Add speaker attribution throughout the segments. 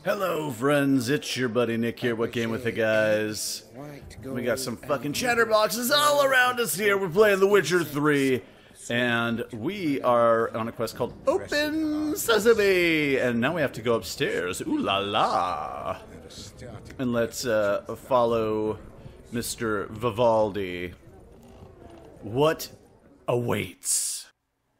Speaker 1: Hello, friends. It's your buddy Nick here. What game with the guys? We got some fucking chatterboxes all around us here. We're playing The Witcher 3, and we are on a quest called Open Sesame, and now we have to go upstairs. Ooh la la! And let's follow Mr. Vivaldi. What awaits?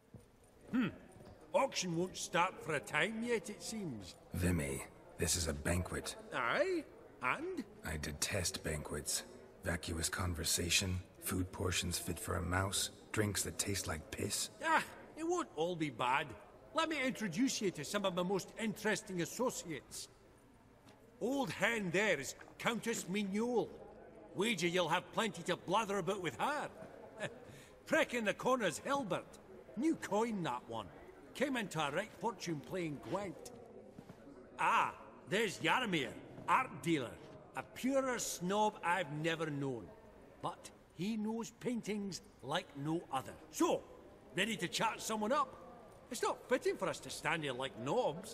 Speaker 2: Auction won't start for a time yet, it seems.
Speaker 3: Vimme, this is a banquet.
Speaker 2: Aye? And?
Speaker 3: I detest banquets. Vacuous conversation, food portions fit for a mouse, drinks that taste like piss.
Speaker 2: Ah, it won't all be bad. Let me introduce you to some of my most interesting associates. Old hen there is Countess Mignole. Wager you'll have plenty to blather about with her. Prick in the corner's Hilbert. New coin, that one. Came into a right fortune playing Gwent. Ah, there's Jaromir, art dealer. A purer snob I've never known. But he knows paintings like no other. So, ready to chat someone up? It's not fitting for us to stand here like knobs.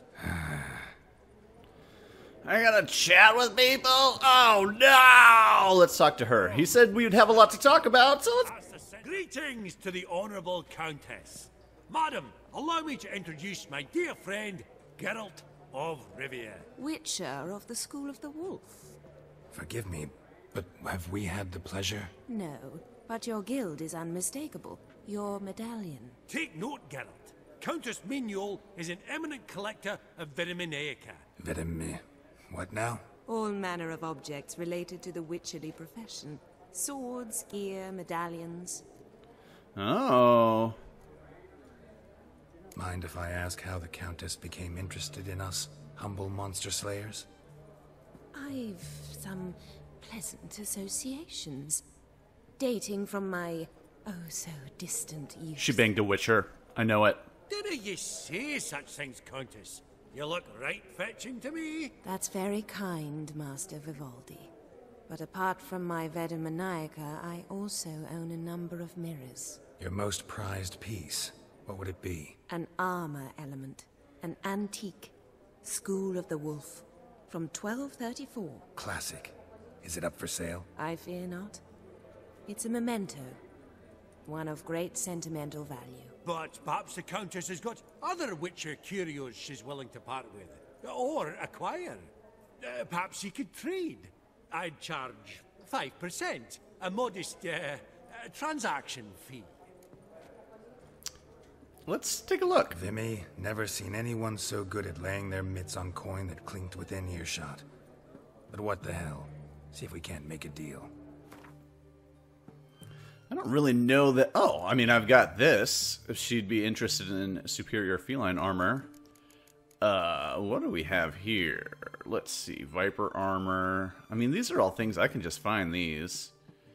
Speaker 1: I gotta chat with people? Oh no! Let's talk to her. He said we would have a lot to talk about, so let's...
Speaker 2: Greetings to the Honourable Countess. Madam, allow me to introduce my dear friend, Geralt of Rivia.
Speaker 4: Witcher of the School of the Wolf.
Speaker 3: Forgive me, but have we had the pleasure?
Speaker 4: No, but your guild is unmistakable. Your medallion.
Speaker 2: Take note, Geralt. Countess Mignole is an eminent collector of Viriminaica.
Speaker 3: Vimme. What now?
Speaker 4: All manner of objects related to the witcherly profession. Swords, gear, medallions.
Speaker 1: Oh...
Speaker 3: Mind if I ask how the Countess became interested in us, humble monster slayers?
Speaker 4: I've some pleasant associations. Dating from my oh-so-distant youth.
Speaker 1: She banged a Witcher. I know it.
Speaker 2: Didn't you say such things, Countess? You look right fetching to me.
Speaker 4: That's very kind, Master Vivaldi. But apart from my Viriminaica, I also own a number of mirrors.
Speaker 3: Your most prized piece, what would it be?
Speaker 4: An armor element. An antique. School of the Wolf. From 1234.
Speaker 3: Classic. Is it up for sale?
Speaker 4: I fear not. It's a memento. One of great sentimental value.
Speaker 2: But perhaps the Countess has got other Witcher curios she's willing to part with. Or acquire. Perhaps you could trade. I'd charge 5%. A modest transaction fee.
Speaker 1: Let's take a look.
Speaker 3: Vimme, never seen anyone so good at laying their mitts on coin that clinked within earshot. But what the hell? See if we can't make a deal.
Speaker 1: I don't really know that... Oh, I mean, I've got this. If she'd be interested in superior feline armor. What do we have here? Let's see. Viper armor. I mean, these are all things I can just find these.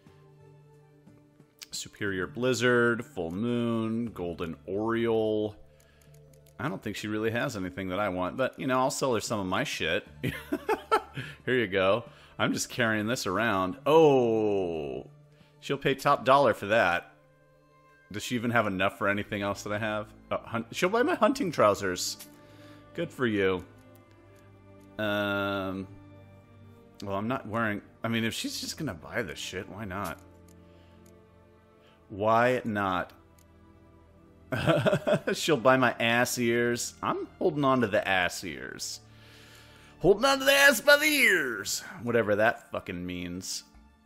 Speaker 1: Superior Blizzard, Full Moon, Golden Oriole. I don't think she really has anything that I want, but, you know, I'll sell her some of my shit. Here you go. I'm just carrying this around. Oh, she'll pay top dollar for that. Does she even have enough for anything else that I have? She'll buy my hunting trousers. Good for you. Well, I'm not wearing... I mean, if she's just gonna buy this shit, why not? Why not? She'll buy my ass ears. I'm holding on to the ass ears. Holding on to the ass by the ears. Whatever that fucking means.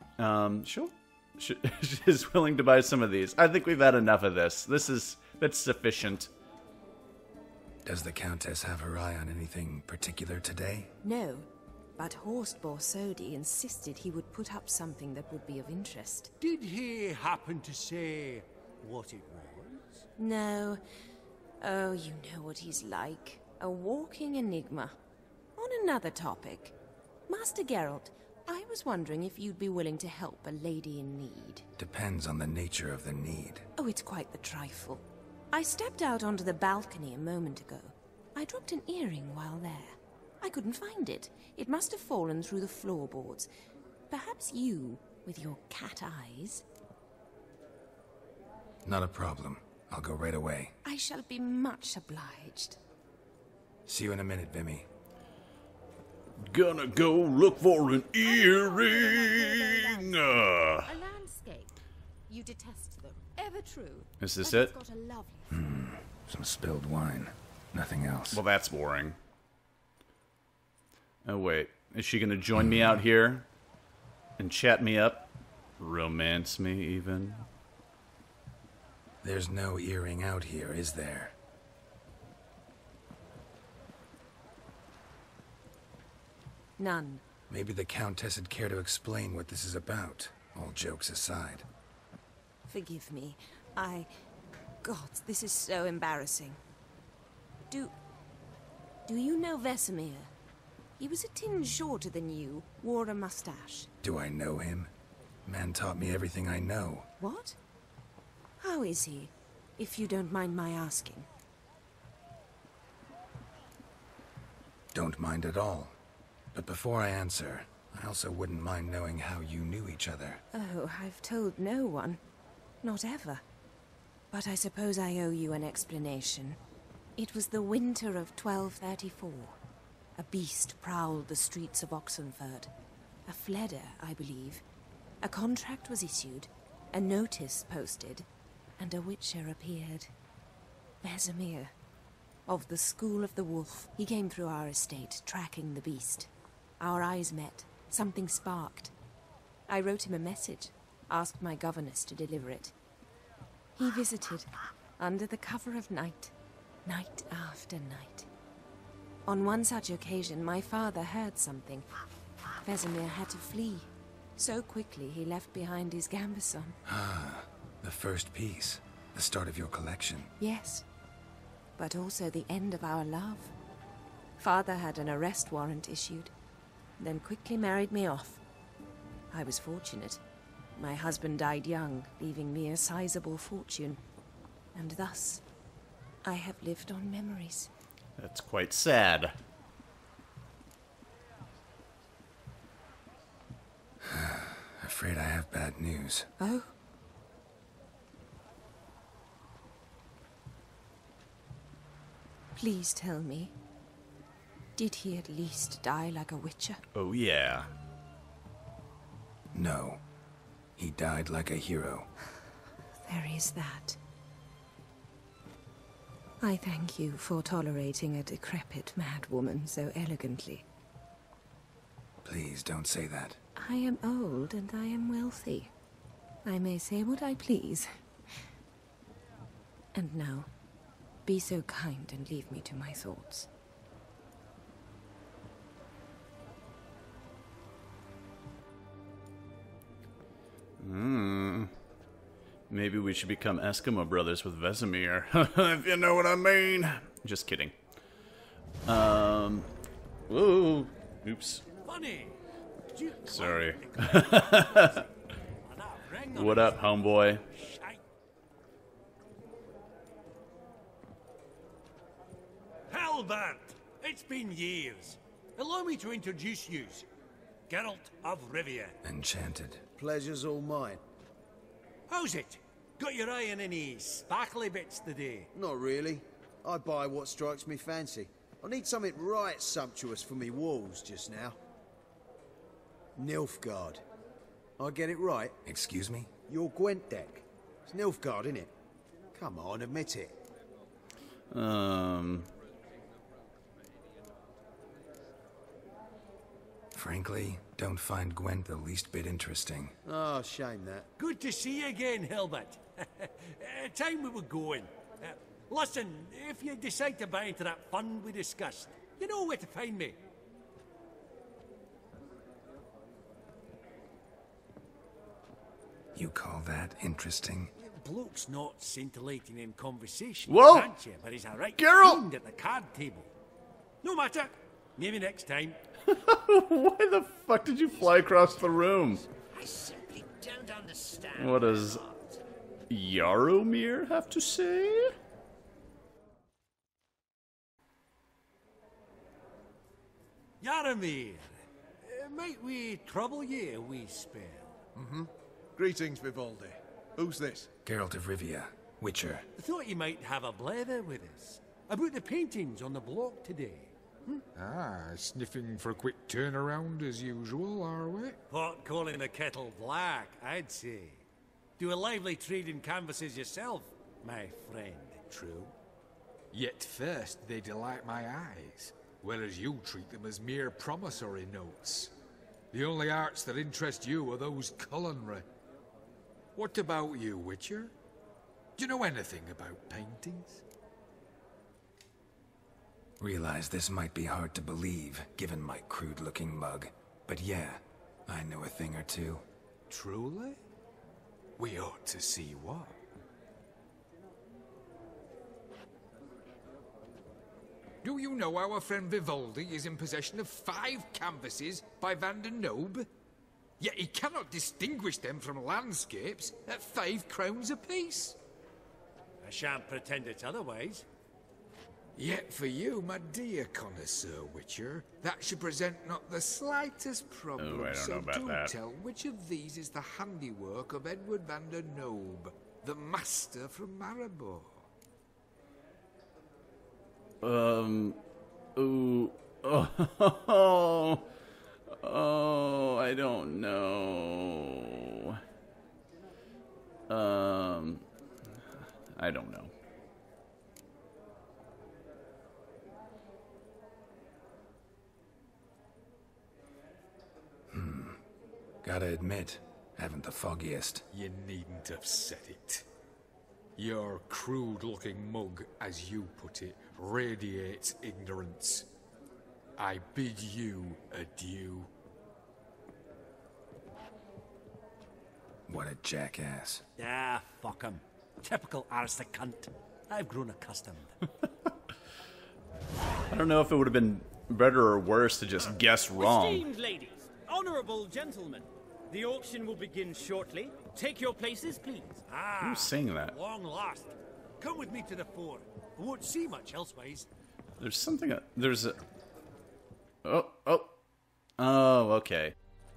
Speaker 1: She's willing to buy some of these. I think we've had enough of this. That's sufficient.
Speaker 3: Does the Countess have her eye on anything particular today?
Speaker 4: No, but Horst Borsodi insisted he would put up something that would be of interest.
Speaker 2: Did he happen to say what it was?
Speaker 4: No. Oh, you know what he's like. A walking enigma. On another topic. Master Geralt, I was wondering if you'd be willing to help a lady in need.
Speaker 3: Depends on the nature of the need.
Speaker 4: Oh, it's quite the trifle. I stepped out onto the balcony a moment ago. I dropped an earring while there. I couldn't find it. It must have fallen through the floorboards. Perhaps you, with your cat eyes...
Speaker 3: Not a problem. I'll go right away.
Speaker 4: I shall be much obliged.
Speaker 3: See you in a minute, Vimme.
Speaker 1: Gonna go look for an earring.
Speaker 5: A landscape. You detest them. Ever true.
Speaker 1: Is this
Speaker 5: But
Speaker 1: it?
Speaker 5: it's got a lovely
Speaker 3: Some spilled wine. Nothing else.
Speaker 1: Well, that's boring. Oh, wait. Is she gonna join me out here? And chat me up? Romance me, even?
Speaker 3: There's no earring out here, is there?
Speaker 4: None.
Speaker 3: Maybe the Countess would care to explain what this is about, all jokes aside.
Speaker 4: Forgive me. God, this is so embarrassing. Do you know Vesemir? He was a tinge shorter than you, wore a mustache.
Speaker 3: Do I know him? Man taught me everything I know.
Speaker 4: What? How is he, if you don't mind my asking?
Speaker 3: Don't mind at all. But before I answer, I also wouldn't mind knowing how you knew each other.
Speaker 4: Oh, I've told no one. Not ever. But I suppose I owe you an explanation. It was the winter of 1234. A beast prowled the streets of Oxenfurt. A fledder, I believe. A contract was issued, a notice posted, and a witcher appeared. Vesemir, of the School of the Wolf. He came through our estate, tracking the beast. Our eyes met. Something sparked. I wrote him a message, asked my governess to deliver it. He visited, under the cover of night, night after night. On one such occasion, my father heard something. Vesemir had to flee. So quickly, he left behind his gambeson.
Speaker 3: Ah, the first piece. The start of your collection.
Speaker 4: Yes, but also the end of our love. Father had an arrest warrant issued, then quickly married me off. I was fortunate. My husband died young, leaving me a sizable fortune. And thus, I have lived on memories.
Speaker 1: That's quite sad.
Speaker 3: Afraid I have bad news.
Speaker 4: Oh? Please tell me, did he at least die like a witcher?
Speaker 1: Oh, yeah.
Speaker 3: No. He died like a hero.
Speaker 4: There is that. I thank you for tolerating a decrepit madwoman so elegantly.
Speaker 3: Please don't say that.
Speaker 4: I am old and I am wealthy. I may say what I please. And now, be so kind and leave me to my thoughts.
Speaker 1: Maybe we should become Eskimo brothers with Vesemir, if you know what I mean. Just kidding. Whoa. Oops.
Speaker 2: Funny.
Speaker 1: Sorry. What up, homeboy?
Speaker 2: Halbert! It's been years. Allow me to introduce you. Geralt of Rivia.
Speaker 3: Enchanted.
Speaker 6: Pleasure's all mine.
Speaker 2: How's it? Got your eye on any sparkly bits today?
Speaker 6: Not really. I buy what strikes me fancy. I need something right sumptuous for me walls just now. Nilfgaard. I get it right?
Speaker 3: Excuse me?
Speaker 6: Your Gwent deck. It's Nilfgaard, innit? Come on, admit it.
Speaker 3: Frankly, don't find Gwent the least bit interesting.
Speaker 6: Oh, shame that.
Speaker 2: Good to see you again, Hilbert. Time we were going. Listen, if you decide to buy into that fund we discussed, you know where to find me.
Speaker 3: You call that interesting?
Speaker 2: Bloke's not scintillating in conversation,
Speaker 1: Whoa!
Speaker 2: can't you? But he's a right
Speaker 1: Geralt!
Speaker 2: fiend at the card table. No matter. Maybe next time.
Speaker 1: Why the fuck did you fly across the room?
Speaker 2: I simply don't understand.
Speaker 1: What does Jaromir have to say?
Speaker 2: Jaromir, might we trouble ye a wee spell?
Speaker 7: Greetings, Vivaldi. Who's this?
Speaker 3: Geralt of Rivia, Witcher.
Speaker 2: I thought you might have a blather with us about the paintings on the block today.
Speaker 8: Sniffing for a quick turnaround as usual, are we?
Speaker 2: Pot calling the kettle black, I'd say. Do a lively trade in canvases yourself, my friend.
Speaker 8: True. Yet first they delight my eyes, whereas you treat them as mere promissory notes. The only arts that interest you are those culinary. What about you, Witcher? Do you know anything about paintings?
Speaker 3: Realize this might be hard to believe, given my crude-looking mug. But yeah, I know a thing or two.
Speaker 8: Truly? We ought to see what. Do you know our friend Vivaldi is in possession of 5 canvases by Van der Nobe? Yet he cannot distinguish them from landscapes at 5 crowns apiece.
Speaker 2: I shan't pretend it's otherwise.
Speaker 8: Yet for you, my dear connoisseur Witcher, that should present not the slightest problem.
Speaker 1: Oh, I don't
Speaker 8: so
Speaker 1: know about
Speaker 8: do
Speaker 1: that.
Speaker 8: tell which of these is the handiwork of Edward van der Nobe, the master from Maribor.
Speaker 1: Ooh, oh, I don't know. I don't know.
Speaker 3: Gotta admit, haven't the foggiest.
Speaker 8: You needn't have said it. Your crude-looking mug, as you put it, radiates ignorance. I bid you adieu.
Speaker 3: What a jackass.
Speaker 2: Ah, fuck him. Typical aristocrat. I've grown accustomed.
Speaker 1: I don't know if it would have been better or worse to just guess wrong.
Speaker 9: Esteemed ladies, honorable gentlemen, the auction will begin shortly. Take your places, please.
Speaker 1: Who's saying that?
Speaker 2: Long last. Come with me to the fore. I won't see much elsewise.
Speaker 1: There's something. There's a. Oh, okay.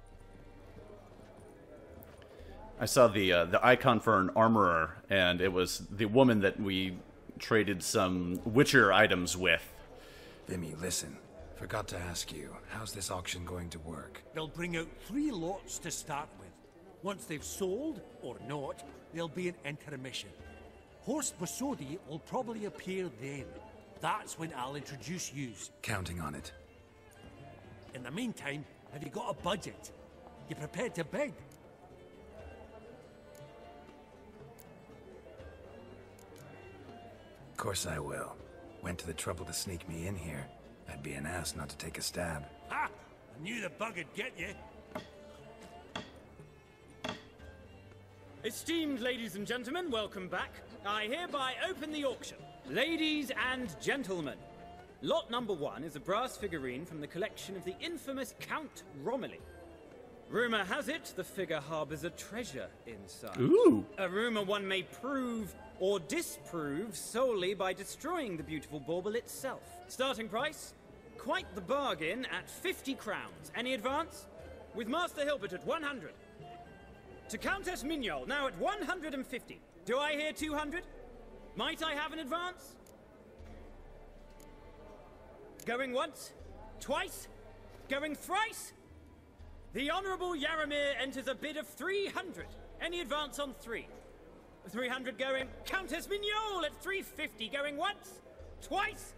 Speaker 1: I saw the icon for an armorer, and it was the woman that we traded some Witcher items with.
Speaker 3: Vimme, listen. Forgot to ask you, how's this auction going to work?
Speaker 2: They'll bring out 3 lots to start with. Once they've sold, or not, there'll be an intermission. Horst Borsodi will probably appear then. That's when I'll introduce yous.
Speaker 3: Counting on it.
Speaker 2: In the meantime, have you got a budget? You prepared to bid?
Speaker 3: Of course I will. Went to the trouble to sneak me in here. I'd be an ass not to take a stab.
Speaker 2: Ha! I knew the bug would get you.
Speaker 9: Esteemed ladies and gentlemen, welcome back. I hereby open the auction. Ladies and gentlemen, lot number 1 is a brass figurine from the collection of the infamous Count Romilly. Rumor has it the figure harbors a treasure inside.
Speaker 1: Ooh.
Speaker 9: A rumor one may prove or disprove solely by destroying the beautiful bauble itself. Starting price? Quite the bargain at 50 crowns. Any advance? With Master Hilbert at 100. To Countess Mignol, now at 150. Do I hear 200? Might I have an advance? Going once? Twice? Going thrice? The Honourable Yaramir enters a bid of 300. Any advance on 3? 300 going. Countess Mignol at 350 going once? Twice?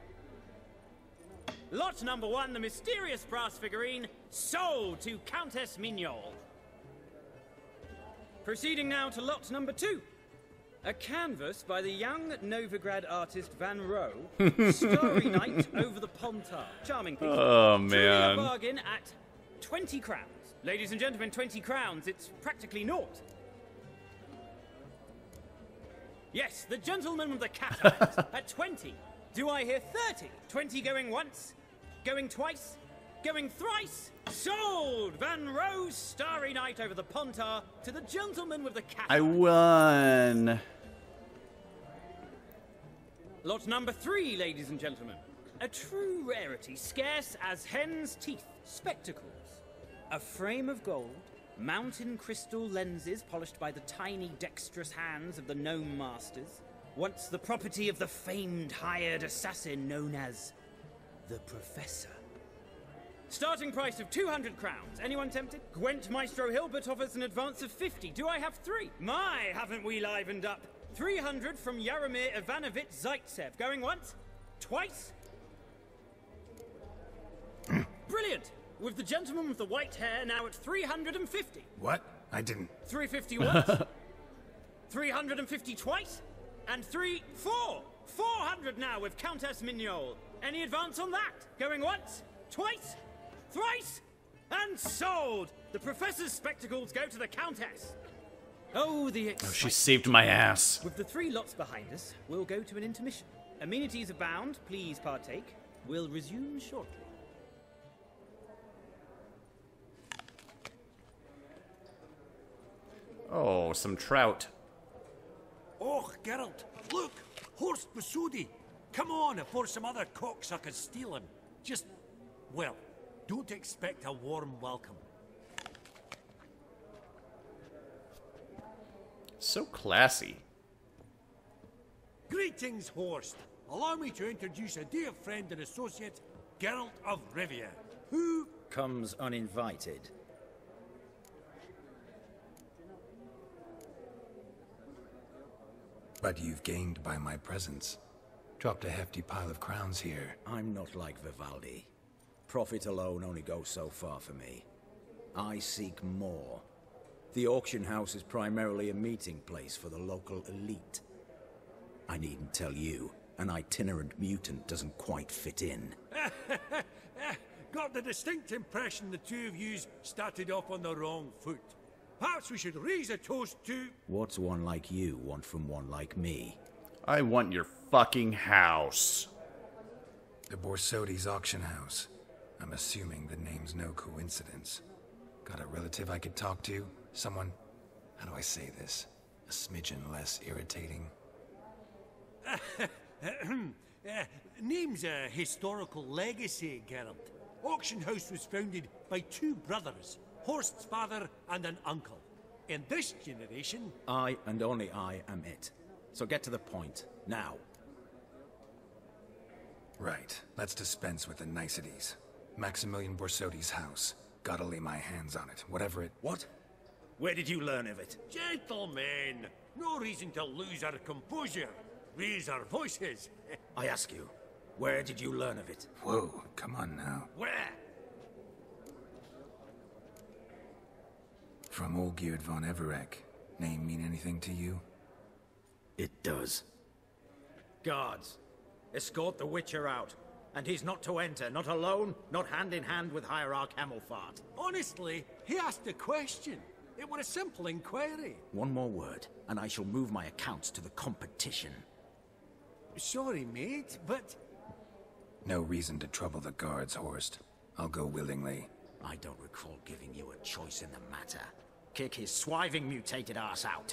Speaker 9: Lot number 1, the mysterious brass figurine, sold to Countess Mignol. Proceeding now to lot number 2. A canvas by the young Novigrad artist Van Rohe, Starry Night over the Pontar. Charming piece.
Speaker 1: Oh,
Speaker 9: Truly
Speaker 1: man.
Speaker 9: a bargain at 20 crowns. Ladies and gentlemen, 20 crowns, it's practically naught. Yes, the gentleman with the cat eyes at 20. Do I hear 30? 20 going once, going twice, going thrice. Sold! Van Rohe's Starry Night over the Pontar to the gentleman with the cat
Speaker 1: I
Speaker 9: eyes.
Speaker 1: won.
Speaker 9: Lot number 3, ladies and gentlemen. A true rarity, scarce as hen's teeth. Spectacles. A frame of gold, mountain crystal lenses polished by the tiny dexterous hands of the gnome masters. Once the property of the famed hired assassin known as The Professor. Starting price of 200 crowns. Anyone tempted? Gwent Maestro Hilbert offers an advance of 50. Do I have 3? My, haven't we livened up? 300 from Yaromir Ivanovich Zaitsev. Going once? Twice? Brilliant! With the gentleman with the white hair now at 350.
Speaker 3: What? I didn't...
Speaker 9: 350 once? 350 twice? And 400 now with Countess Mignol. Any advance on that? Going once? Twice? Thrice? And sold! The Professor's spectacles go to the Countess. Oh, the excitement.
Speaker 1: Oh, she saved my ass.
Speaker 9: With the 3 lots behind us, we'll go to an intermission. Amenities abound, please partake. We'll resume shortly.
Speaker 1: Oh, some trout.
Speaker 2: Oh, Geralt, look! Horst Borsodi! Come on before some other cocksuckers steal him. Just, well, don't expect a warm welcome.
Speaker 1: So classy.
Speaker 2: Greetings, Horst. Allow me to introduce a dear friend and associate, Geralt of Rivia, who
Speaker 10: comes uninvited.
Speaker 3: But you've gained by my presence. Dropped a hefty pile of crowns here.
Speaker 10: I'm not like Vivaldi. Profit alone only goes so far for me. I seek more. The auction house is primarily a meeting place for the local elite. I needn't tell you, an itinerant mutant doesn't quite fit in.
Speaker 2: got the distinct impression the two of yous started off on the wrong foot. Perhaps we should raise a toast to...
Speaker 10: What's one like you want from one like me?
Speaker 1: I want your fucking house.
Speaker 3: The Borsodi's auction house. I'm assuming the name's no coincidence. Got a relative I could talk to? Someone, how do I say this? A smidgen less irritating.
Speaker 2: Name's a historical legacy, Geralt. Auction house was founded by two brothers, Horst's father and an uncle. In this generation...
Speaker 10: I and only I am it. So get to the point, now.
Speaker 3: Right, let's dispense with the niceties. Maximilian Borsodi's house. Gotta lay my hands on it, whatever it...
Speaker 10: What? Where did you learn of it?
Speaker 2: Gentlemen, no reason to lose our composure. Raise our voices.
Speaker 10: I ask you, where did you learn of it?
Speaker 3: Whoa, come on now.
Speaker 2: Where?
Speaker 3: From Olgierd von Everek. Name mean anything to you?
Speaker 10: It does. Guards, escort the Witcher out. And he's not to enter, not alone, not hand in hand with Hierarch Hamelfart.
Speaker 2: Honestly, he asked a question. It was a simple inquiry.
Speaker 10: One more word, and I shall move my accounts to the competition.
Speaker 2: Sorry, mate, but...
Speaker 3: No reason to trouble the guards, Horst. I'll go willingly.
Speaker 10: I don't recall giving you a choice in the matter. Kick his swiving mutated ass out.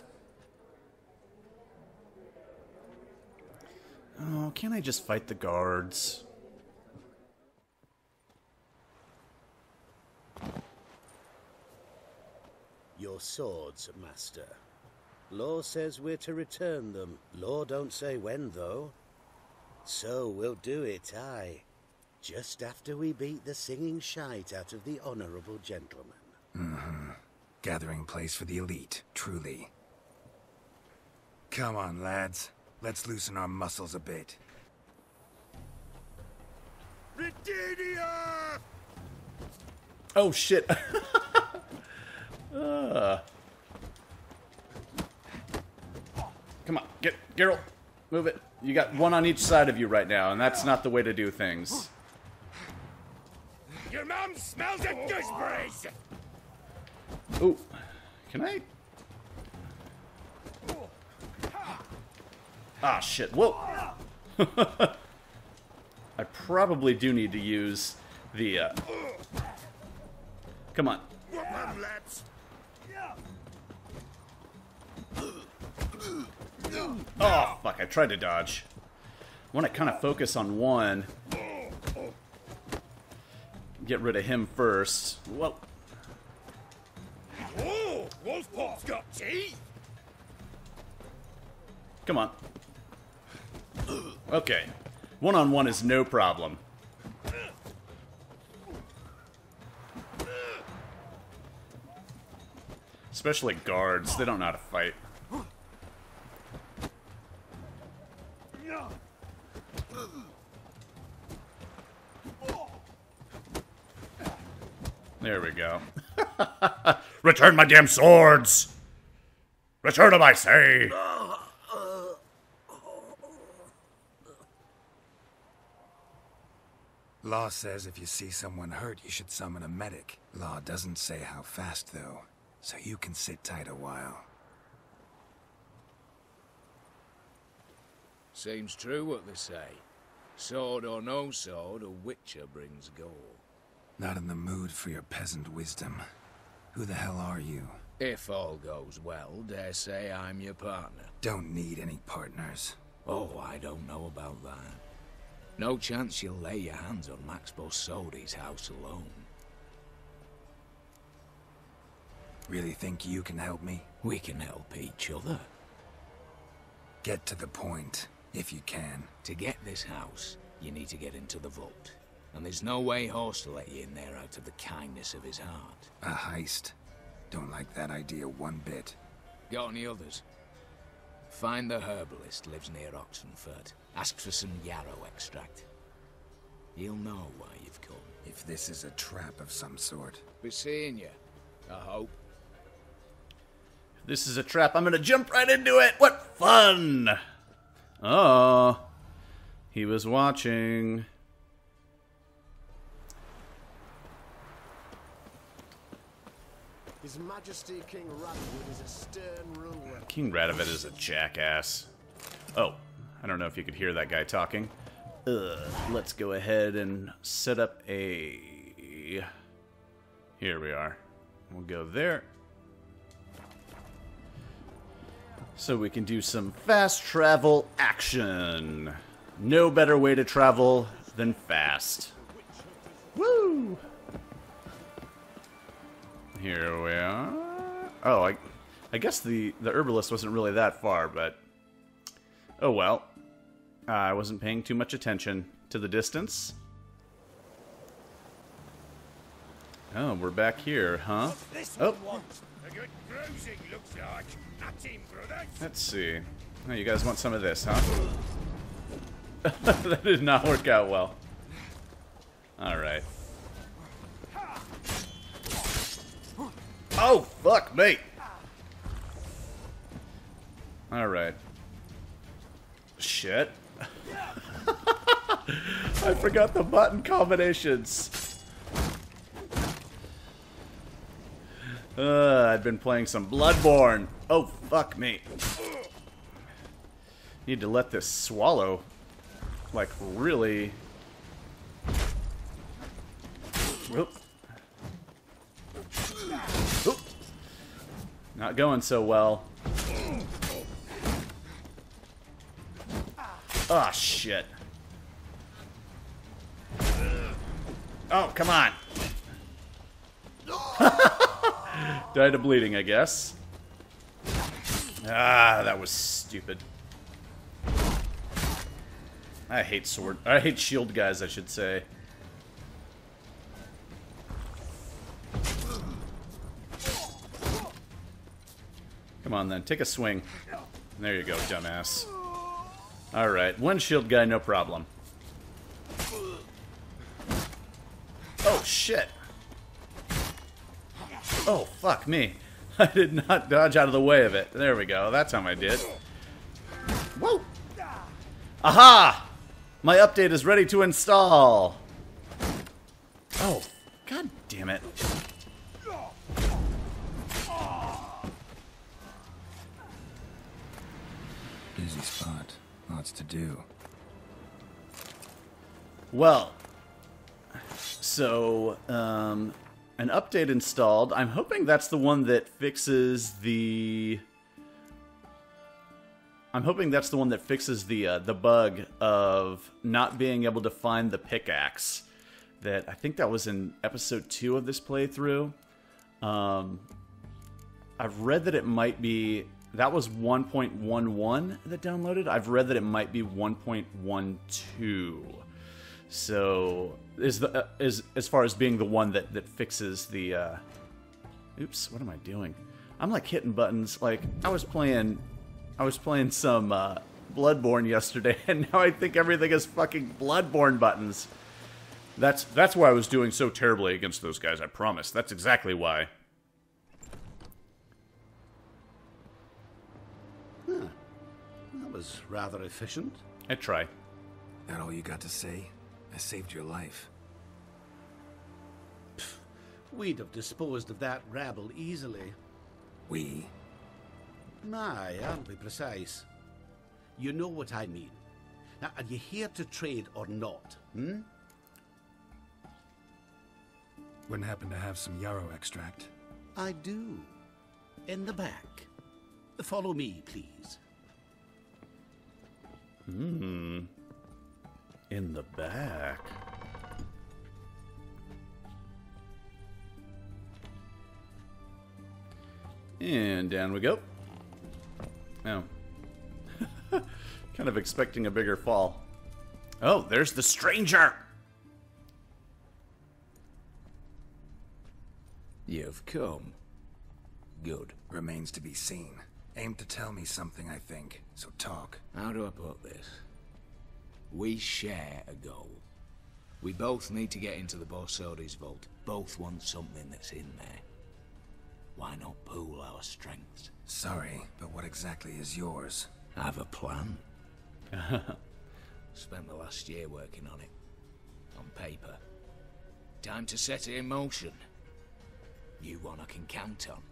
Speaker 1: Oh, can't I just fight the guards?
Speaker 11: Your swords, master. Law says we're to return them. Law don't say when, though. So we'll do it, aye. Just after we beat the singing shite out of the honourable gentleman.
Speaker 3: Mm-hmm. Gathering place for the elite, truly. Come on, lads. Let's loosen our muscles a bit.
Speaker 2: Britannia!
Speaker 1: Oh, shit. Come on, get Geralt, move it. You got one on each side of you right now, and that's not the way to do things.
Speaker 2: Your mom smells of gooseberries!
Speaker 1: Ooh, can I? Ah, shit, whoa. I probably do need to use the, Come on. Oh, fuck, I tried to dodge. I want to kind of focus on one. Get rid of him first. Whoa.
Speaker 2: Oh, Wolfpop's got teeth!
Speaker 1: Come on. Okay. One-on-one is no problem. Especially guards. They don't know how to fight. There we go. Return my damn swords! Return them, I say!
Speaker 3: Law says if you see someone hurt, you should summon a medic. Law doesn't say how fast, though, so you can sit tight a while.
Speaker 12: Seems true what they say. Sword or no sword, a witcher brings gold.
Speaker 3: Not in the mood for your peasant wisdom. Who the hell are you?
Speaker 12: If all goes well, dare say I'm your partner.
Speaker 3: Don't need any partners.
Speaker 12: Oh, I don't know about that. No chance you'll lay your hands on Max Borsodi's house alone.
Speaker 3: Really think you can help me?
Speaker 12: We can help each other.
Speaker 3: Get to the point, if you can.
Speaker 12: To get this house, you need to get into the vault. And there's no way Horst will let you in there out of the kindness of his heart.
Speaker 3: A heist? Don't like that idea one bit.
Speaker 12: Got any others? Find the herbalist, lives near Oxenfurt. Ask for some yarrow extract. He'll know why you've come.
Speaker 3: If this is a trap of some sort.
Speaker 12: Be seeing you, I hope.
Speaker 1: This is a trap. I'm gonna jump right into it. What fun! Oh, he was watching.
Speaker 13: His Majesty King Radwood is a stern ruler.
Speaker 1: King Radovid is a jackass. Oh, I don't know if you could hear that guy talking. Let's go ahead and set up a... Here we are. We'll go there. So we can do some fast travel action. No better way to travel than fast. Woo! Here we are. Oh, I guess the herbalist wasn't really that far, but... Oh well. I wasn't paying too much attention to the distance. Oh, we're back here, huh? Oh. Let's see. Oh, you guys want some of this, huh? That did not work out well. Alright. Oh, fuck me! Alright. Shit. I forgot the button combinations. I've been playing some Bloodborne. Oh, fuck me. Need to let this swallow. Like, really. Whoop. Whoop. Not going so well. Oh, shit. Oh, come on. Died of bleeding, I guess. Ah, that was stupid. I hate shield guys, I should say. Come on then, take a swing. There you go, dumbass. Alright, one shield guy, no problem. Oh, shit. Oh, fuck me. I did not dodge out of the way of it. There we go, that time I did. Whoa! Aha! My update is ready to install. Oh, god damn it.
Speaker 3: Busy spot. Lots to do.
Speaker 1: Well, so, an update installed. I'm hoping that's the one that fixes the... the bug of not being able to find the pickaxe. That, I think that was in episode 2 of this playthrough. I've read that it might be... That was 1.11 that downloaded. I've read that it might be 1.12. So, as far as being the one that fixes the... Oops, what am I doing? I'm like hitting buttons. Like I was playing some Bloodborne yesterday, and now I think everything is fucking Bloodborne buttons. That's why I was doing so terribly against those guys. I promise. That's exactly why.
Speaker 11: Huh. That was rather efficient.
Speaker 1: I try.
Speaker 3: That all you got to say? I saved your life.
Speaker 11: We'd have disposed of that rabble easily.
Speaker 3: We?
Speaker 11: Aye, aren't we precise? You know what I mean. Now, are you here to trade or not, hmm?
Speaker 3: Wouldn't happen to have some yarrow extract.
Speaker 11: I do. In the back. Follow me, please.
Speaker 1: In the back. And down we go. Oh. Kind of expecting a bigger fall. Oh, there's the stranger!
Speaker 12: You've come. Good.
Speaker 3: Remains to be seen. Aim to tell me something, I think. So talk.
Speaker 12: How do I put this? We share a goal. We both need to get into the Borsodi's vault. Both want something that's in there. Why not pool our strengths?
Speaker 3: Sorry, but what exactly is yours?
Speaker 12: I have a plan. Spent the last year working on it. On paper. Time to set it in motion. You one I can count on.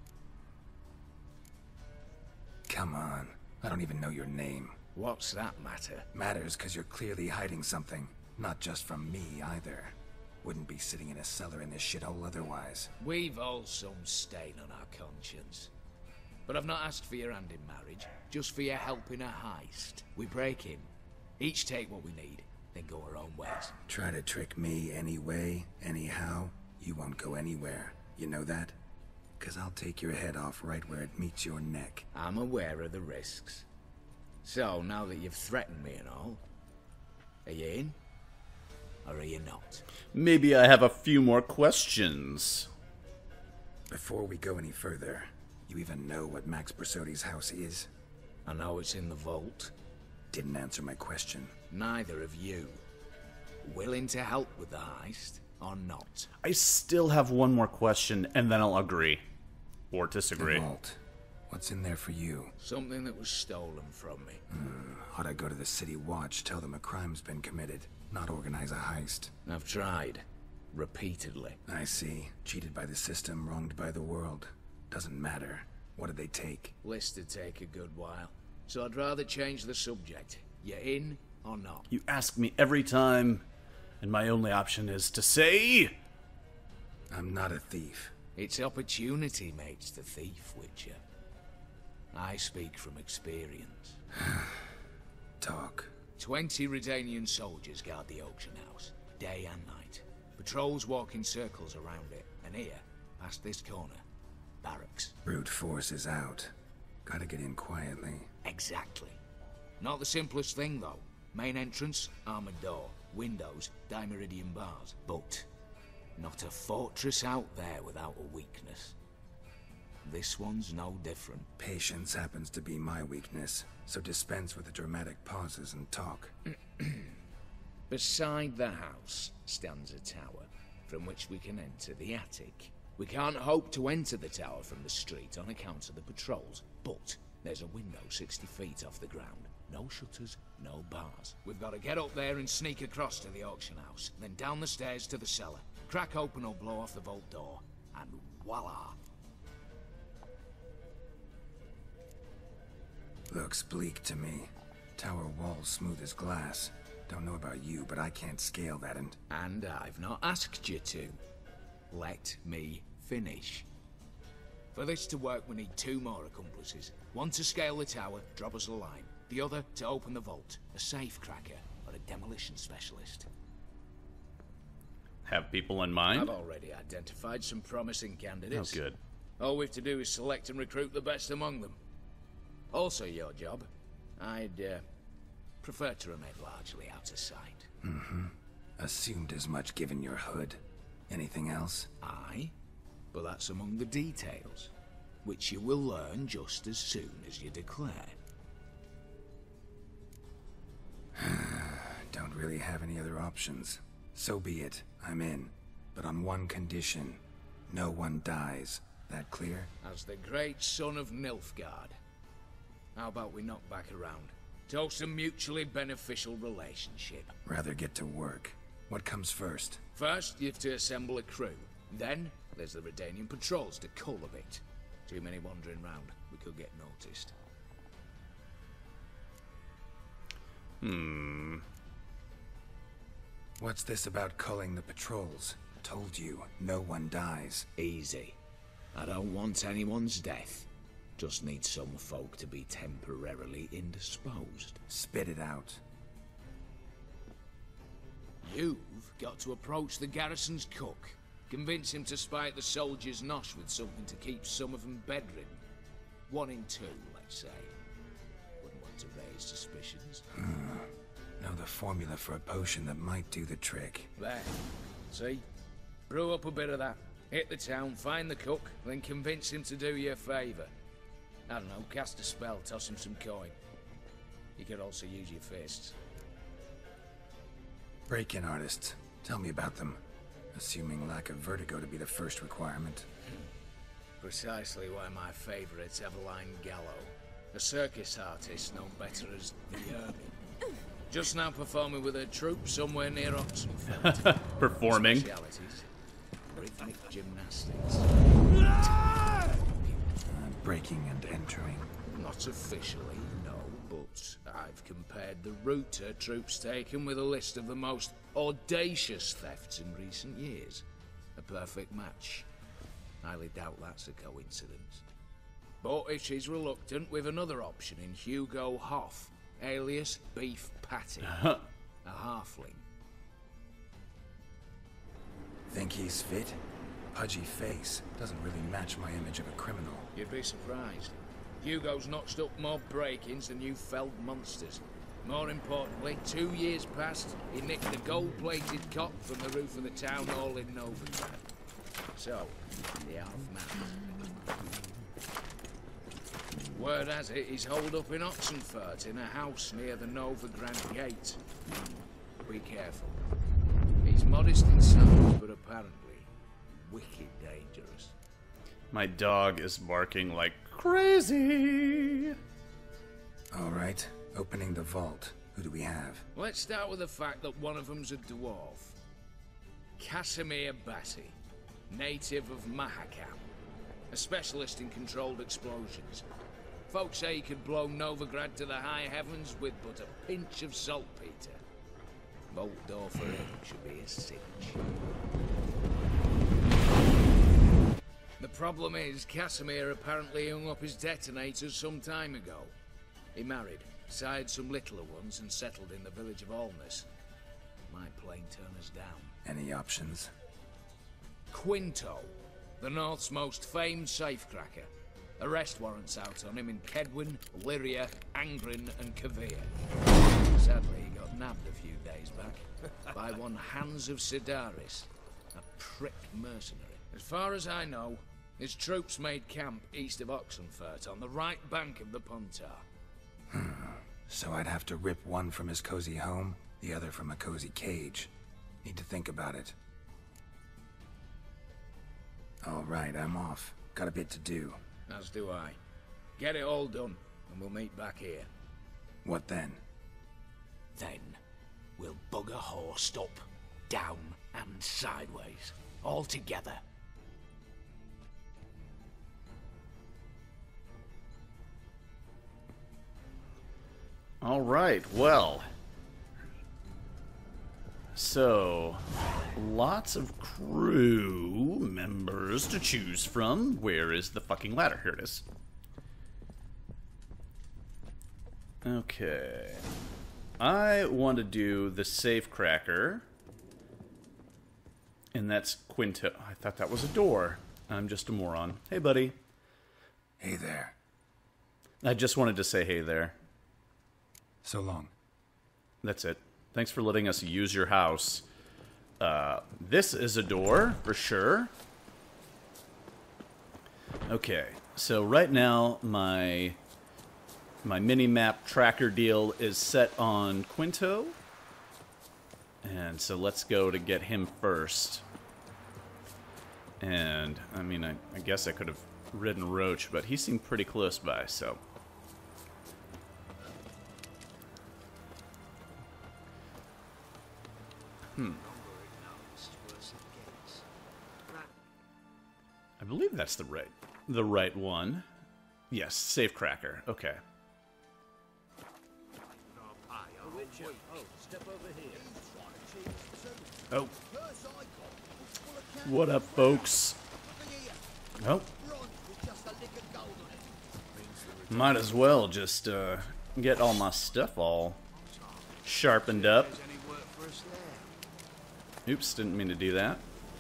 Speaker 3: Come on. I don't even know your name.
Speaker 12: What's that matter?
Speaker 3: Matters because you're clearly hiding something. Not just from me, either. Wouldn't be sitting in a cellar in this shithole otherwise.
Speaker 12: We've all some stain on our conscience. But I've not asked for your hand in marriage, just for your help in a heist. We break in, each take what we need, then go our own ways.
Speaker 3: Try to trick me anyway, anyhow, you won't go anywhere. You know that? 'Cause I'll take your head off right where it meets your neck.
Speaker 12: I'm aware of the risks. So, now that you've threatened me and all, are you in? Or are you not?
Speaker 1: Maybe I have a few more questions.
Speaker 3: Before we go any further, you even know what Max Borsodi's house is?
Speaker 12: I know it's in the vault.
Speaker 3: Didn't answer my question.
Speaker 12: Neither of you. Willing to help with the heist, or not?
Speaker 1: I still have one more question, and then I'll agree. Or disagree.
Speaker 3: The vault. What's in there for you?
Speaker 12: Something that was stolen from me.
Speaker 3: Ought I go to the city watch, tell them a crime's been committed, not organize a heist?
Speaker 12: I've tried. Repeatedly.
Speaker 3: I see. Cheated by the system, wronged by the world. Doesn't matter. What did they take?
Speaker 12: List would take a good while. So I'd rather change the subject. You in or not?
Speaker 1: You ask me every time, and my only option is to say...
Speaker 3: I'm not a thief.
Speaker 12: It's opportunity makes the thief, Witcher. I speak from experience.
Speaker 3: Talk.
Speaker 12: 20 Redanian soldiers guard the auction house, day and night. Patrols walk in circles around it, and here, past this corner, barracks.
Speaker 3: Brute force is out. Gotta get in quietly.
Speaker 12: Exactly. Not the simplest thing, though. Main entrance, armored door. Windows, dimeridian bars. But not a fortress out there without a weakness. This one's no different.
Speaker 3: Patience happens to be my weakness, so dispense with the dramatic pauses and talk.
Speaker 12: Beside the house stands a tower, from which we can enter the attic. We can't hope to enter the tower from the street on account of the patrols, but there's a window 60 feet off the ground. No shutters, no bars. We've got to get up there and sneak across to the auction house, then down the stairs to the cellar. Crack open or blow off the vault door, and voila!
Speaker 3: Looks bleak to me. Tower walls smooth as glass. Don't know about you, but I can't scale that and...
Speaker 12: And I've not asked you to. Let me finish. For this to work, we need 2 more accomplices. One to scale the tower, drop us a line. The other to open the vault, a safecracker or a demolition specialist.
Speaker 1: Have people in mind?
Speaker 12: I've already identified some promising candidates.
Speaker 1: Oh, good.
Speaker 12: All we've to do is select and recruit the best among them. Also your job. I'd prefer to remain largely out of sight.
Speaker 3: Assumed as much given your hood. Anything else?
Speaker 12: Aye, but that's among the details. which you will learn just as soon as you declare.
Speaker 3: Don't really have any other options. So be it. I'm in. But on one condition. No one dies. That clear?
Speaker 12: As the great son of Nilfgaard. How about we knock back around? Toast a mutually beneficial relationship.
Speaker 3: Rather get to work. What comes first?
Speaker 12: First, you have to assemble a crew. Then, there's the Redanian patrols to cull a bit. Too many wandering round. We could get noticed.
Speaker 3: What's this about culling the patrols? Told you, no one dies.
Speaker 12: Easy. I don't want anyone's death. Just need some folk to be temporarily indisposed.
Speaker 3: Spit it out.
Speaker 12: You've got to approach the garrison's cook. Convince him to spike the soldiers' nosh with something to keep some of them bedridden. 1 in 2, let's say. Wouldn't want to raise suspicions.
Speaker 3: Know the formula for a potion that might do the trick.
Speaker 12: There. See? Brew up a bit of that. Hit the town, find the cook, then convince him to do you a favour. I don't know, cast a spell, toss him some coin. You could also use your fists.
Speaker 3: Break-in artists. Tell me about them. Assuming lack of vertigo to be the first requirement.
Speaker 12: Precisely why my favourite's Eveline Gallo. A circus artist known better as the Urban. Just now performing with her troupe somewhere near Oxenfurt.
Speaker 1: Performing.
Speaker 12: Specialities. Rhythmic gymnastics.
Speaker 3: Breaking and entering.
Speaker 12: Not officially, no, but I've compared the route her troops taken with a list of the most audacious thefts in recent years. A perfect match. Highly doubt that's a coincidence. But if she's reluctant, we've another option in Hugo Hoff, alias Beef Patty. A halfling.
Speaker 3: Think he's fit? Pudgy face. Doesn't really match my image of a criminal.
Speaker 12: You'd be surprised. Hugo's notched up more break-ins than you felled monsters. More importantly, 2 years past, he nicked a gold-plated cot from the roof of the town hall in Novigrad. So, the half-man. Word has it, he's holed up in Oxenfurt in a house near the Novigrad gate. Be careful. He's modest in size, but apparently wicked dangerous.
Speaker 1: My dog is barking like crazy.
Speaker 3: All right, opening the vault. Who do we have?
Speaker 12: Let's start with the fact that one of them's a dwarf. Casimir Bassi, native of Mahakam, a specialist in controlled explosions. Folks say he could blow Novigrad to the high heavens with but a pinch of saltpeter. Vault door for him should be a cinch. The problem is, Casimir apparently hung up his detonators some time ago. He married, sired some littler ones, and settled in the village of Alness. Might plain turn us down.
Speaker 3: Any options?
Speaker 12: Quinto, the North's most famed safecracker. Arrest warrants out on him in Kedwin, Lyria, Angrin, and Kavir. Sadly, he got nabbed a few days back by one Hans of Sidaris, a prick mercenary. As far as I know, his troops made camp east of Oxenfurt on the right bank of the Puntar.
Speaker 3: So I'd have to rip one from his cozy home, the other from a cozy cage. Need to think about it. All right, I'm off. Got a bit to do.
Speaker 12: As do I. Get it all done, and we'll meet back here.
Speaker 3: What then?
Speaker 12: Then, we'll bugger Horst up, down, and sideways. All together.
Speaker 1: All right, well. So, lots of crew members to choose from. Where is the fucking ladder? Here it is. Okay. I want to do the Safecracker. And that's Quinto. I thought that was a door. I'm just a moron. Hey, buddy.
Speaker 3: Hey there.
Speaker 1: I just wanted to say hey there.
Speaker 3: So long.
Speaker 1: That's it. Thanks for letting us use your house. This is a door, for sure. Okay. So right now, my mini-map tracker deal is set on Quinto. And so let's go to get him first. And, I mean, I guess I could have ridden Roach, but he seemed pretty close by, so... I believe that's the right one. Yes, Safecracker. Okay. Oh. What up, folks? Oh. Might as well just get all my stuff all sharpened up. Oops, didn't mean to do that.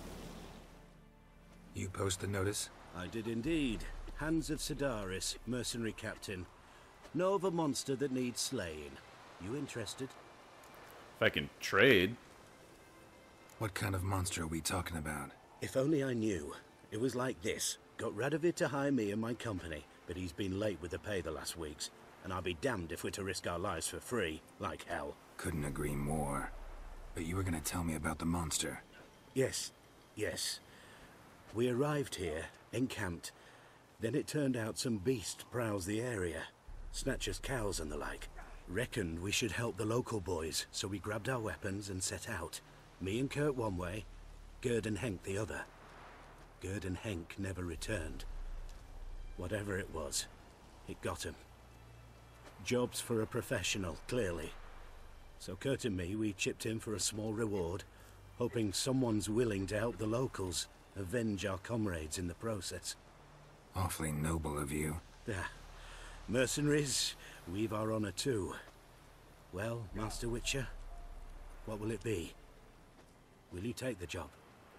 Speaker 3: You post the notice?
Speaker 11: I did indeed. Hands of Sidaris, mercenary captain. Know of a monster that needs slaying. You interested?
Speaker 1: If I can trade.
Speaker 3: What kind of monster are we talking about?
Speaker 11: If only I knew. It was like this. Got Radovid to hire me and my company, but he's been late with the pay the last weeks. And I'll be damned if we're to risk our lives for free, like hell.
Speaker 3: Couldn't agree more. But you were gonna tell me about the monster.
Speaker 11: Yes, yes. We arrived here, encamped. Then it turned out some beast prowls the area. Snatchers cows and the like. Reckoned we should help the local boys, so we grabbed our weapons and set out. Me and Kurt one way, Gerd and Henk the other. Gerd and Henk never returned. Whatever it was, it got him. Jobs for a professional, clearly. So Kurt and me, we chipped in for a small reward, hoping someone's willing to help the locals avenge our comrades in the process.
Speaker 3: Awfully noble of you.
Speaker 11: Yeah. Mercenaries, we've our honor too. Well, Master Witcher, what will it be? Will you take the job?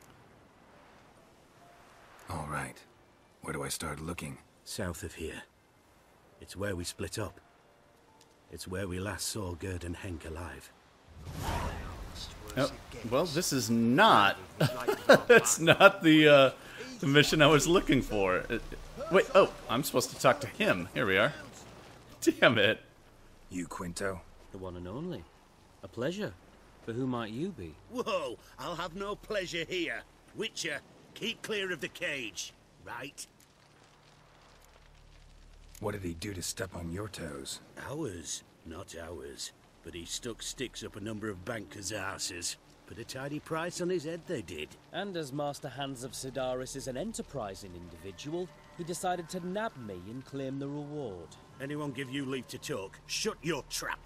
Speaker 3: All right. Where do I start looking?
Speaker 11: South of here. It's where we split up. It's where we last saw Gerd and Henk alive.
Speaker 1: Oh, well, this is not... It's not the mission I was looking for. Wait, oh, I'm supposed to talk to him. Here we are. Damn it.
Speaker 3: You, Quinto?
Speaker 14: The one and only. A pleasure. But who might you be?
Speaker 11: Whoa, I'll have no pleasure here. Witcher, keep clear of the cage, right?
Speaker 3: What did he do to step on your toes?
Speaker 11: Ours, not ours. But he stuck sticks up a number of bankers' asses. Put a tidy price on his head, they did.
Speaker 14: And as Master Hands of Sidaris is an enterprising individual, he decided to nab me and claim the reward.
Speaker 11: Anyone give you leave to talk? Shut your trap!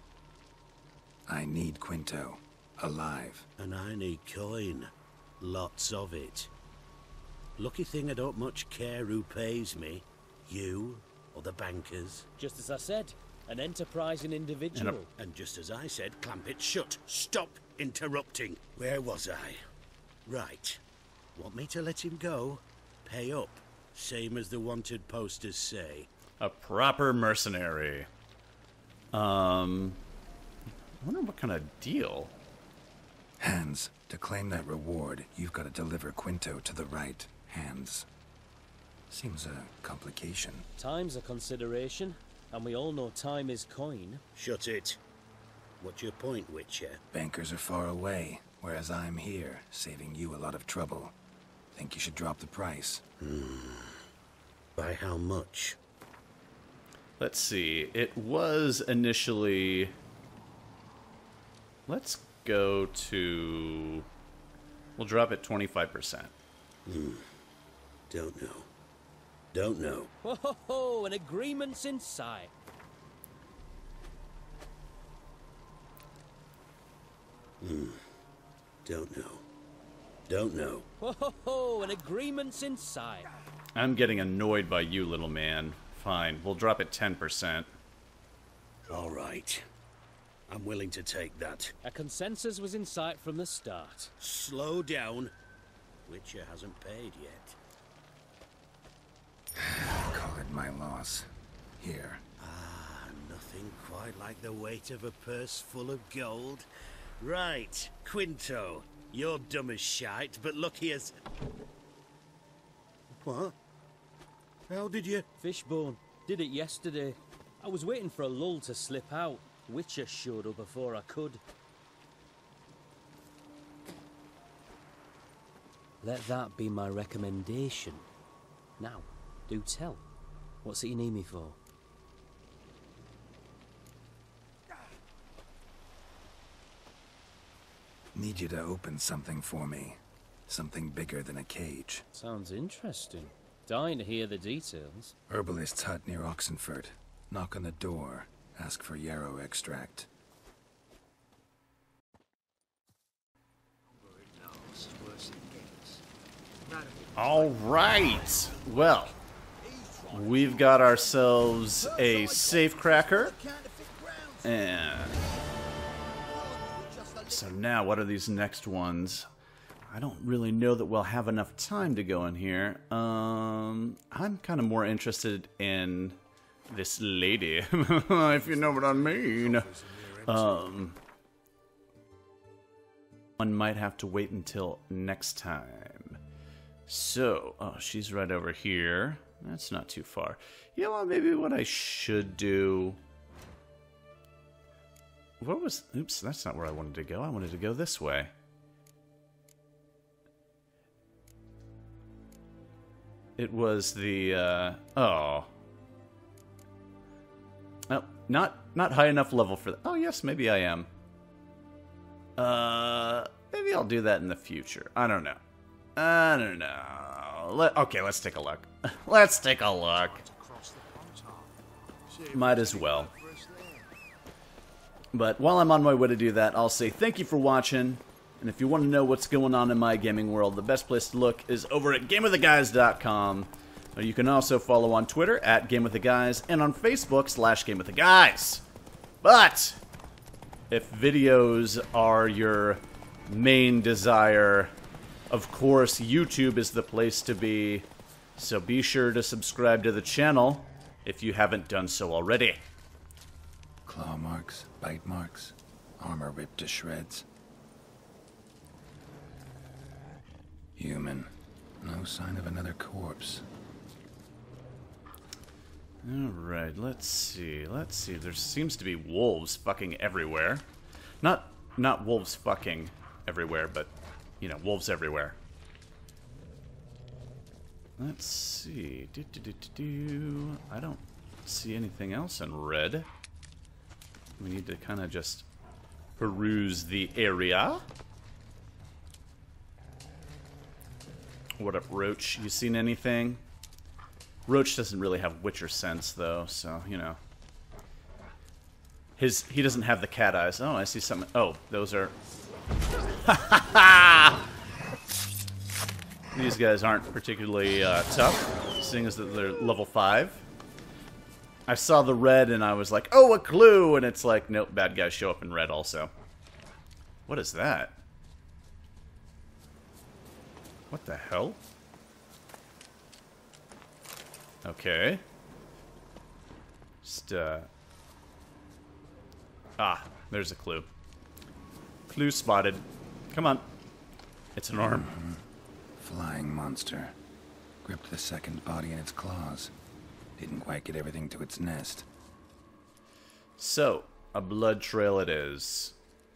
Speaker 3: I need Quinto. Alive.
Speaker 11: And I need coin. Lots of it. Lucky thing I don't much care who pays me. You, or the bankers.
Speaker 14: Just as I said, an enterprising individual.
Speaker 11: And just as I said, clamp it shut. Stop interrupting. Where was I? Right. Want me to let him go? Pay up. Same as the wanted posters say.
Speaker 1: A proper mercenary. I wonder what kind of deal.
Speaker 3: Hands, to claim that reward, you've got to deliver Quinto to the right hands. Seems a complication.
Speaker 14: Time's a consideration, and we all know time is coin.
Speaker 11: Shut it. What's your point, Witcher?
Speaker 3: Bankers are far away, whereas I'm here, saving you a lot of trouble. Think you should drop the price?
Speaker 11: By how much?
Speaker 1: Let's see. It was initially... Let's go to... We'll drop it 25%.
Speaker 11: Don't know. Don't know.
Speaker 14: Ho ho ho! An agreement's in sight.
Speaker 11: Don't know. Don't know.
Speaker 14: Ho ho ho! An agreement's in sight.
Speaker 1: I'm getting annoyed by you, little man. Fine, we'll drop it 10%.
Speaker 11: All right. I'm willing to take that.
Speaker 14: A consensus was in sight from the start.
Speaker 11: Slow down. Witcher hasn't paid yet.
Speaker 3: Call it my loss. Here.
Speaker 11: Nothing quite like the weight of a purse full of gold. Right, Quinto. You're dumb as shite, but lucky as... What?
Speaker 7: How did you?
Speaker 14: Fishbone. Did it yesterday. I was waiting for a lull to slip out. Witcher showed up before I could. Let that be my recommendation. Now, do tell. What's it you need me for?
Speaker 3: Need you to open something for me. Something bigger than a cage.
Speaker 14: Sounds interesting. Dying to hear the details.
Speaker 3: Herbalist's hut near Oxenfurt. Knock on the door. Ask for yarrow extract.
Speaker 1: All right. Well, we've got ourselves a Safecracker. And so now, what are these next ones? I don't really know that we'll have enough time to go in here. I'm kind of more interested in this lady, if you know what I mean. One might have to wait until next time. So, oh, she's right over here. That's not too far. You know what, maybe what I should do... What was... Oops, that's not where I wanted to go. I wanted to go this way. It was the, oh. Oh, not high enough level for that. Oh, yes, maybe I am. Maybe I'll do that in the future. I don't know. Okay, let's take a look. Let's take a look. Might as well. But while I'm on my way to do that, I'll say thank you for watching. And if you want to know what's going on in my gaming world, the best place to look is over at GameWithTheGuys.com. You can also follow on Twitter at GameWithTheGuys and on Facebook /GameWithTheGuys. But if videos are your main desire, of course, YouTube is the place to be. So be sure to subscribe to the channel if you haven't done so already.
Speaker 3: Claw marks, bite marks, armor ripped to shreds. Human. No sign of another corpse.
Speaker 1: Alright, let's see. There seems to be wolves fucking everywhere. Not wolves fucking everywhere, but, you know, wolves everywhere. Let's see. I don't see anything else in red. We need to kind of just peruse the area. What up, Roach? You seen anything? Roach doesn't really have Witcher sense, though, so, you know. He doesn't have the cat eyes. Oh, I see something. Oh, those are... These guys aren't particularly tough, seeing as that they're level 5. I saw the red and I was like, oh, a clue! And it's like, nope, bad guys show up in red also. What is that? What the hell? Okay. Just, Ah, there's a clue. Clue spotted. Come on. It's an arm.
Speaker 3: Flying monster. Gripped the second body in its claws. Didn't quite get everything to its nest.
Speaker 1: So, a blood trail it is.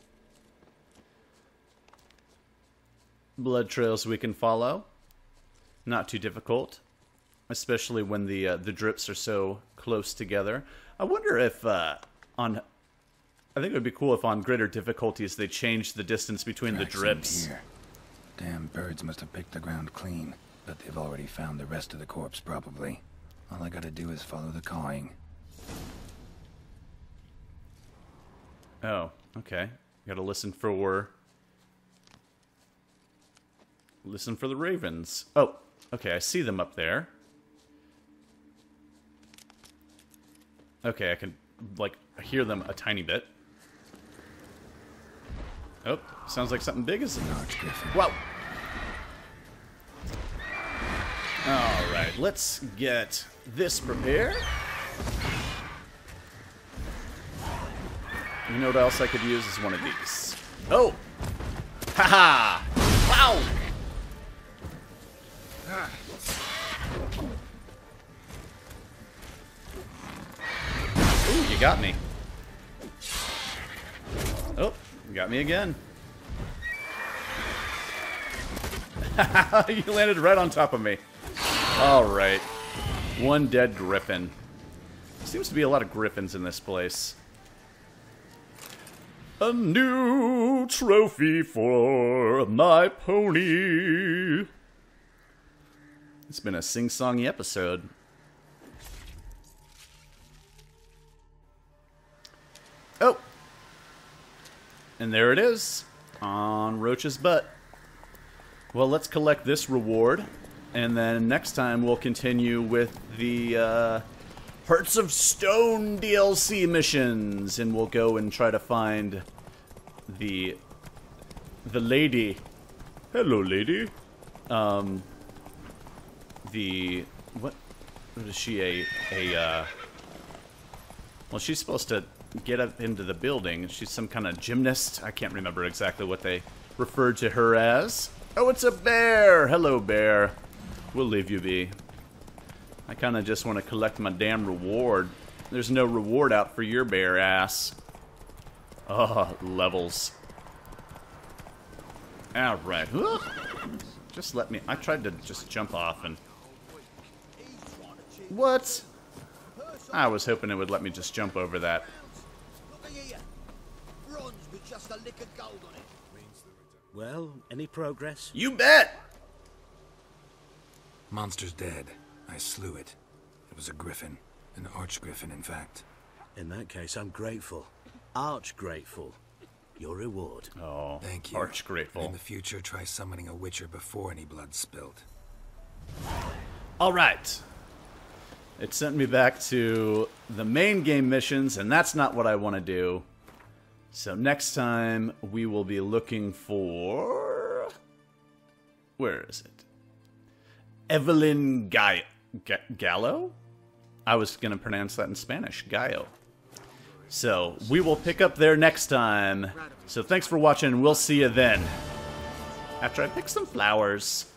Speaker 1: Blood trails we can follow. Not too difficult. Especially when the drips are so close together. I wonder if I think it would be cool if on greater difficulties they changed the distance between the drips.
Speaker 3: Here. Damn birds must have picked the ground clean, but they've already found the rest of the corpse probably. All I gotta do is follow the cawing.
Speaker 1: Oh, okay. Gotta listen for the ravens. Oh, okay, I see them up there. Okay, I can, like, hear them a tiny bit. Oh, sounds like something big is... Whoa! Alright, let's get this prepared. You know what else I could use is one of these. Oh! Haha! Wow! You got me. Oh, you got me again. You landed right on top of me. Alright. One dead griffin. Seems to be a lot of griffins in this place. A new trophy for my pony. It's been a sing-songy episode. Oh! And there it is. On Roach's butt. Well, let's collect this reward. And then next time we'll continue with the Hearts of Stone DLC missions. And we'll go and try to find the lady. Hello, lady. What is she? Well, she's supposed to get up into the building. She's some kind of gymnast. I can't remember exactly what they referred to her as. Oh, it's a bear! Hello, bear. We'll leave you be. I kind of just want to collect my damn reward. There's no reward out for your bear ass. Oh, levels. Alright. Just let me... I tried to just jump off and... What? I was hoping it would let me just jump over that.
Speaker 11: Well, any progress?
Speaker 1: You bet!
Speaker 3: Monster's dead. I slew it. It was a griffin. An archgriffin, in fact.
Speaker 11: In that case, I'm grateful. Arch grateful. Your reward.
Speaker 1: Oh,
Speaker 3: thank you.
Speaker 1: Arch grateful.
Speaker 3: In the future, try summoning a witcher before any blood's spilled.
Speaker 1: Alright. It sent me back to the main game missions, and that's not what I want to do. So next time, we will be looking for... Where is it? Evelyn Gallo? I was going to pronounce that in Spanish. Gallo. So, we will pick up there next time. So thanks for watching, and we'll see you then. After I pick some flowers.